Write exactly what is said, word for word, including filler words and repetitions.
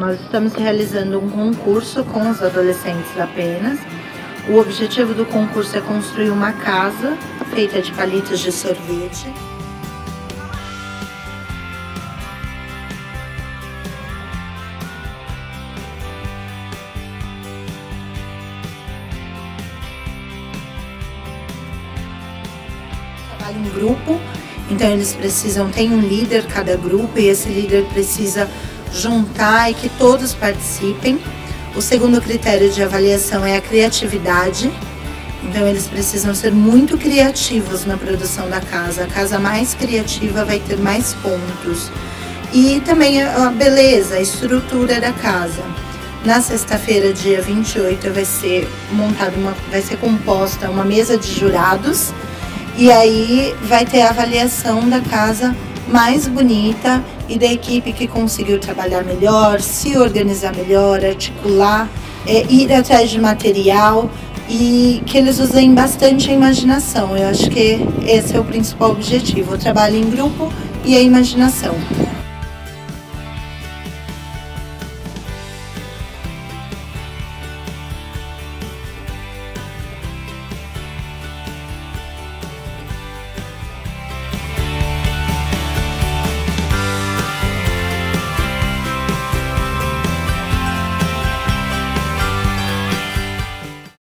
Nós estamos realizando um concurso com os adolescentes apenas. O objetivo do concurso é construir uma casa feita de palitos de sorvete. Trabalho em grupo, então eles precisam, tem um líder cada grupo e esse líder precisa juntar e que todos participem. O segundo critério de avaliação é a criatividade, então eles precisam ser muito criativos na produção da casa. A casa mais criativa vai ter mais pontos. E também a beleza, a estrutura da casa. Na sexta-feira, dia vinte e oito, vai ser montada uma, vai ser composta uma mesa de jurados e aí vai ter a avaliação da casa mais bonita e da equipe que conseguiu trabalhar melhor, se organizar melhor, articular, é, ir atrás de material e que eles usem bastante a imaginação. Eu acho que esse é o principal objetivo, o trabalho em grupo e a imaginação.